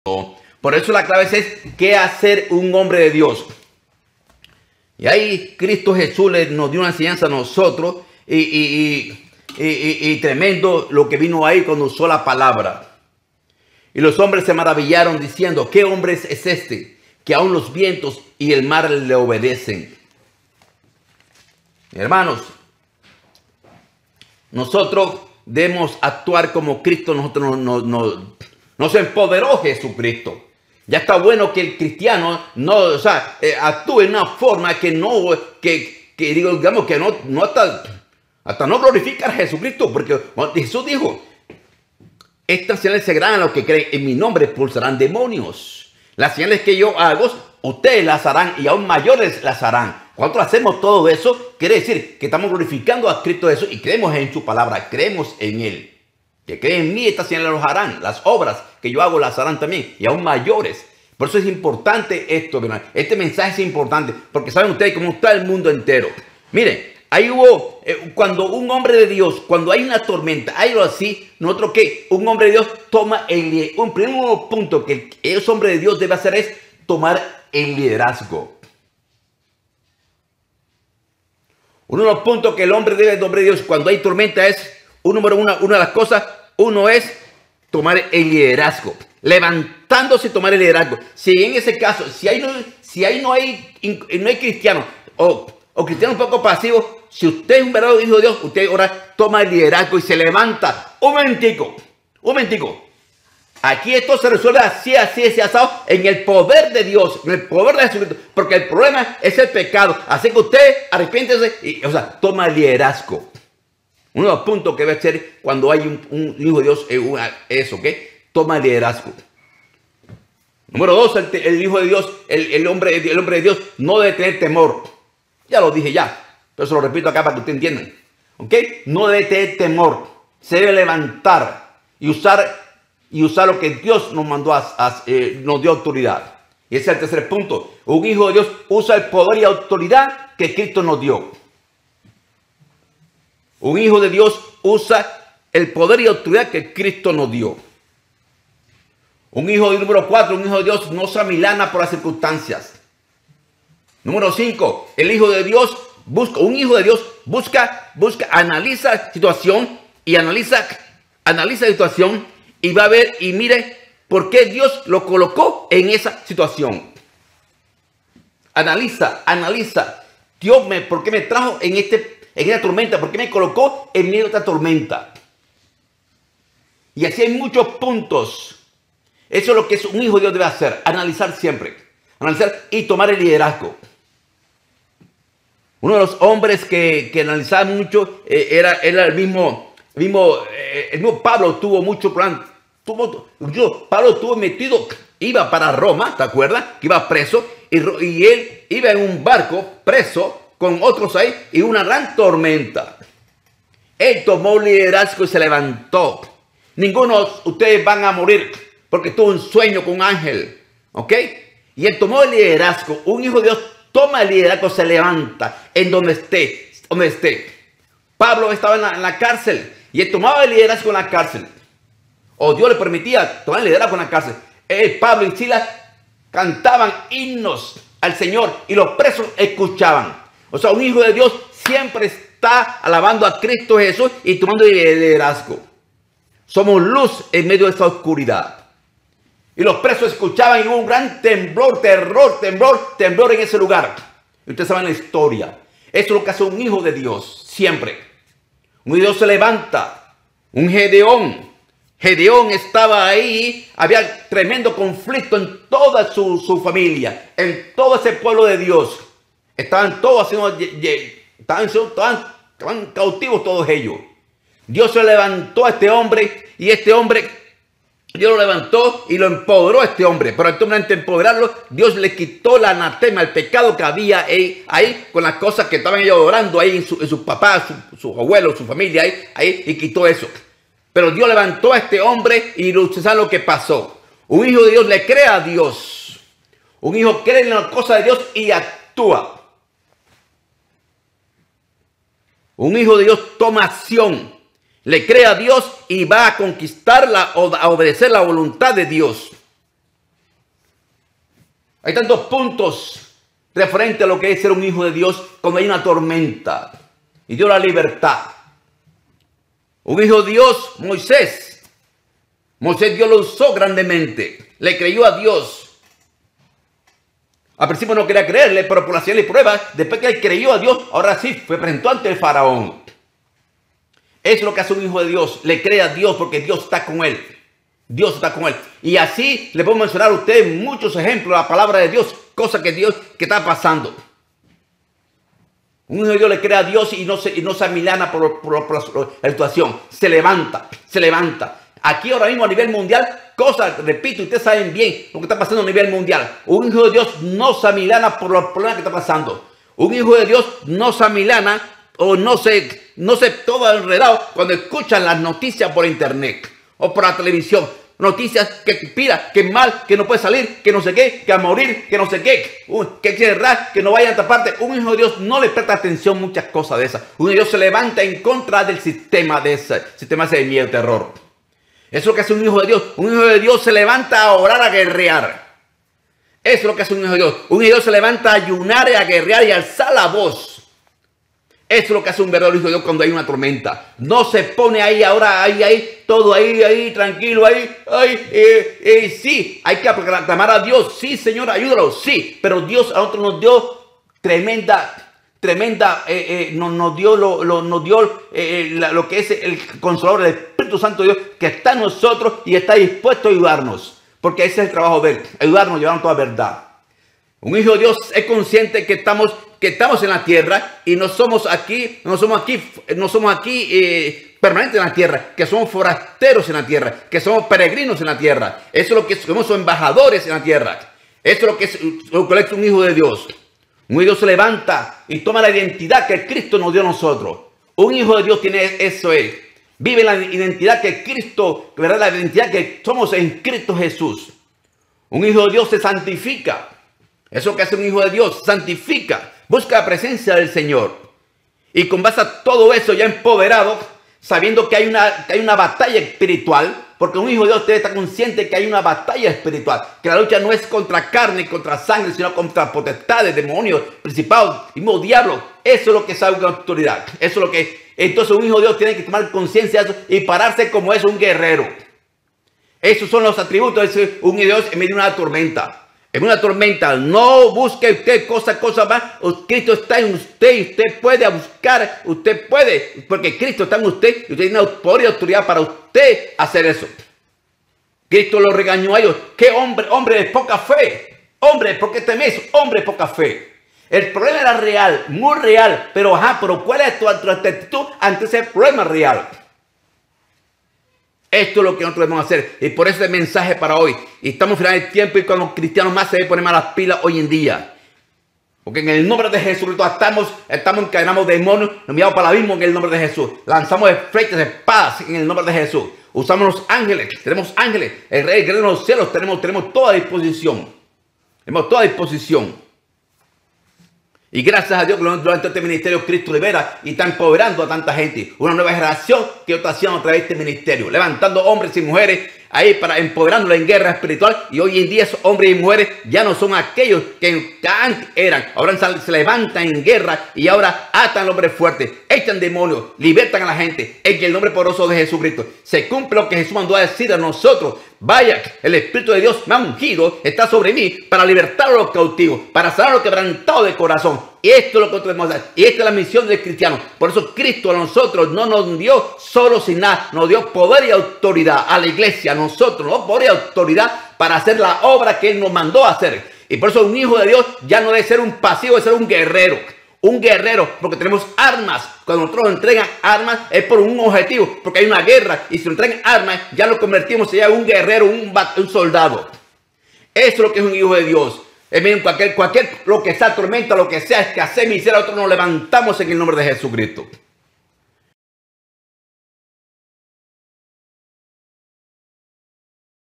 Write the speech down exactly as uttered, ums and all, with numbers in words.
Por eso la clave es qué hacer un hombre de Dios. Y ahí Cristo Jesús nos dio una enseñanza a nosotros y, y, y, y, y tremendo lo que vino ahí cuando usó la palabra. Y los hombres se maravillaron diciendo, ¿qué hombre es este que aún los vientos y el mar le obedecen? Hermanos, nosotros debemos actuar como Cristo nosotros nos, nos, nos empoderó Jesucristo. Ya está bueno que el cristiano no, o sea, eh, actúe en una forma que no, que, que digo, digamos que no, no hasta, hasta no glorifica a Jesucristo, porque Jesús dijo, estas señales seguirán a los que creen en mi nombre, expulsarán demonios. Las señales que yo hago, ustedes las harán y aún mayores las harán. Cuando hacemos todo eso, quiere decir que estamos glorificando a Cristo Jesús y creemos en su palabra, creemos en Él. Que creen en mí, estas señales los harán. Las obras que yo hago las harán también y aún mayores. Por eso es importante esto, ¿verdad? Este mensaje es importante porque saben ustedes cómo está el mundo entero. Miren, ahí hubo, eh, cuando un hombre de Dios, cuando hay una tormenta, hay algo así, nosotros que un hombre de Dios toma el, un primer punto que ese hombre de Dios debe hacer es tomar el liderazgo. Uno de los puntos que el hombre debe, el hombre de Dios, cuando hay tormenta es, un número uno, una de las cosas, uno es tomar el liderazgo. Levantándose y tomar el liderazgo. Si en ese caso, si ahí no, si ahí no hay, no hay cristianos o, o cristianos un poco pasivos, si usted es un verdadero hijo de Dios, usted ahora toma el liderazgo y se levanta. Un momentico, un momentico. Aquí esto se resuelve así, así, así, asado, en el poder de Dios, en el poder de Jesucristo, porque el problema es el pecado. Así que usted arrepiéntese y, o sea, toma el liderazgo. Uno de los puntos que debe ser cuando hay un, un hijo de Dios es eso, ¿ok? Toma el liderazgo. Número dos, el, el hijo de Dios, el, el, hombre, el hombre de Dios no debe tener temor. Ya lo dije ya, pero se lo repito acá para que ustedes entiendan. ¿Ok? No debe tener temor. Se debe levantar y usar, y usar lo que Dios nos mandó, a, a, eh, nos dio autoridad. Y ese es el tercer punto. Un hijo de Dios usa el poder y autoridad que Cristo nos dio. Un hijo de Dios usa el poder y autoridad que Cristo nos dio. Un hijo de número cuatro, un hijo de Dios no se amilana por las circunstancias. Número cinco, el hijo de Dios busca, un hijo de Dios busca, busca, analiza situación y analiza, analiza situación y va a ver y mire por qué Dios lo colocó en esa situación. Analiza, analiza. Dios, me, ¿por qué me trajo en este en esta tormenta? ¿Por qué me colocó en medio de esta tormenta? Y así hay muchos puntos. Eso es lo que es un hijo de Dios debe hacer. Analizar siempre. Analizar y tomar el liderazgo. Uno de los hombres que, que analizaba mucho eh, era, era el mismo, mismo, eh, el mismo Pablo. Tuvo mucho plan. Tuvo, yo, Pablo estuvo metido, iba para Roma, ¿te acuerdas? Que iba preso y, y él iba en un barco preso con otros ahí y una gran tormenta. Él tomó liderazgo y se levantó. Ninguno de ustedes van a morir porque tuvo un sueño con un ángel. ¿Ok? Y él tomó el liderazgo. Un hijo de Dios toma el liderazgo, se levanta en donde esté. Donde esté. Pablo estaba en la, en la cárcel y él tomaba el liderazgo en la cárcel. O Dios le permitía tomar el liderazgo en la cárcel. Él, Pablo y Silas cantaban himnos al Señor y los presos escuchaban. O sea, un hijo de Dios siempre está alabando a Cristo Jesús y tomando el liderazgo. Somos luz en medio de esta oscuridad. Y los presos escuchaban y hubo un gran temblor, terror, temblor, temblor en ese lugar. Y ustedes saben la historia. Eso es lo que hace un hijo de Dios, siempre. Un hijo de Dios se levanta. Un Gedeón. Gedeón estaba ahí, había tremendo conflicto en toda su, su familia, en todo ese pueblo de Dios. Estaban todos haciendo, estaban, estaban, estaban cautivos todos ellos. Dios se levantó a este hombre y este hombre, Dios lo levantó y lo empoderó a este hombre. Pero antes de empoderarlo, Dios le quitó la anatema, el pecado que había ahí, ahí con las cosas que estaban ellos orando ahí en sus su papás, sus su abuelos, su familia ahí, ahí y quitó eso. Pero Dios levantó a este hombre y usted sabe lo que pasó. Un hijo de Dios le cree a Dios. Un hijo cree en las cosas de Dios y actúa. Un hijo de Dios toma acción. Le cree a Dios y va a conquistarla o a obedecer la voluntad de Dios. Hay tantos puntos referente a lo que es ser un hijo de Dios cuando hay una tormenta. Y dio la libertad. Un hijo de Dios, Moisés. Moisés Dios lo usó grandemente. Le creyó a Dios. Al principio no quería creerle, pero por la señal y pruebas, después que él creyó a Dios, ahora sí, fue presentó ante el faraón. Es lo que hace un hijo de Dios. Le cree a Dios porque Dios está con él. Dios está con él. Y así le puedo mencionar a ustedes muchos ejemplos de la palabra de Dios. Cosas que Dios que está pasando. Un hijo de Dios le cree a Dios y no se, y no se amilana por, por, por la situación. Se levanta, se levanta. Aquí ahora mismo a nivel mundial, cosas, repito, ustedes saben bien lo que está pasando a nivel mundial. Un hijo de Dios no se amilana por los problemas que está pasando. Un hijo de Dios no se amilana o no se, no se todo enredado cuando escuchan las noticias por internet o por la televisión. Noticias que pida, que mal, que no puede salir, que no sé qué, que a morir, que no sé qué, uh, que hay que cerrar, que no vaya a otra parte. Un hijo de Dios no le presta atención a muchas cosas de esas. Un hijo de Dios se levanta en contra del sistema de ese, sistema ese de miedo y terror. Eso es lo que hace un hijo de Dios. Un hijo de Dios se levanta a orar, a guerrear. Eso es lo que hace un hijo de Dios. Un hijo de Dios se levanta a ayunar, a guerrear y a alzar la voz. Eso es lo que hace un verdadero hijo de Dios cuando hay una tormenta. No se pone ahí ahora, ahí, ahí, todo ahí, ahí, tranquilo, ahí, ahí, eh, eh, sí, hay que clamar a Dios. Sí, Señor, ayúdalo, sí. Pero Dios a nosotros nos dio tremenda, tremenda, eh, eh, nos, nos dio, lo, lo, nos dio eh, la, lo que es el consolador, el Espíritu Santo de Dios, que está en nosotros y está dispuesto a ayudarnos. Porque ese es el trabajo de Él, ayudarnos, llevarnos toda verdad. Un hijo de Dios es consciente que estamos, que estamos en la tierra y no somos aquí, no somos aquí, no somos aquí eh, permanentes en la tierra, que somos forasteros en la tierra, que somos peregrinos en la tierra. Eso es lo que somos, embajadores en la tierra. Eso es lo que es, lo que es un hijo de Dios. Un hijo de Dios se levanta y toma la identidad que Cristo nos dio a nosotros. Un hijo de Dios tiene eso es. Vive la identidad que Cristo, ¿verdad? La identidad que somos en Cristo Jesús. Un hijo de Dios se santifica. Eso que hace un hijo de Dios, santifica, busca la presencia del Señor. Y con base a todo eso ya empoderado, sabiendo que hay una, que hay una batalla espiritual, porque un hijo de Dios debe estar consciente que hay una batalla espiritual, que la lucha no es contra carne, contra sangre, sino contra potestades, demonios, principados, mismo diablo. Eso es lo que sabe una autoridad. Eso es lo que, entonces un hijo de Dios tiene que tomar conciencia de eso y pararse como es un guerrero. Esos son los atributos de un hijo de Dios en medio de una tormenta. En una tormenta, no busque usted cosa, cosa más. Cristo está en usted y usted puede buscar, usted puede, porque Cristo está en usted y usted tiene poder y autoridad para usted hacer eso. Cristo lo regañó a ellos. ¿Qué hombre, hombre de poca fe? Hombre, ¿por qué temes? Hombre de poca fe. El problema era real, muy real, pero ajá, pero ¿cuál es tu, tu actitud ante ese problema real? Esto es lo que nosotros debemos hacer. Y por eso el mensaje para hoy. Y estamos final del tiempo y cuando los cristianos más se deben poner más las pilas hoy en día. Porque en el nombre de Jesucristo estamos, estamos encadenados demonios, nos enviamos para el abismo en el nombre de Jesús. Lanzamos flechas de espadas en el nombre de Jesús. Usamos los ángeles, tenemos ángeles. El rey de los cielos tenemos, tenemos toda disposición. Tenemos toda disposición. Y gracias a Dios que durante este ministerio Cristo libera y está empoderando a tanta gente. Una nueva generación que está haciendo a través de este ministerio. Levantando hombres y mujeres ahí para empoderándola en guerra espiritual. Y hoy en día esos hombres y mujeres ya no son aquellos que antes eran. Ahora se levantan en guerra y ahora atan al hombre fuerte. Echan demonios, libertan a la gente. En el nombre poderoso de Jesucristo. Se cumple lo que Jesús mandó a decir a nosotros. Vaya, el Espíritu de Dios me ha ungido, está sobre mí para libertar a los cautivos, para sanar a los quebrantados de corazón. Y esto es lo que nosotros debemos hacer. Y esta es la misión del cristiano. Por eso Cristo a nosotros no nos dio solo sin nada, nos dio poder y autoridad a la iglesia, a nosotros, nos dio poder y autoridad para hacer la obra que Él nos mandó a hacer. Y por eso un hijo de Dios ya no debe ser un pasivo, debe ser un guerrero. Un guerrero, porque tenemos armas. Cuando nosotros nos entregan armas es por un objetivo, porque hay una guerra. Y si nos entregan armas, ya lo convertimos en un guerrero, un, un soldado. Eso es lo que es un hijo de Dios. Es bien, cualquier, cualquier, lo que sea tormenta, lo que sea, es que hacer miseria, nosotros nos levantamos en el nombre de Jesucristo.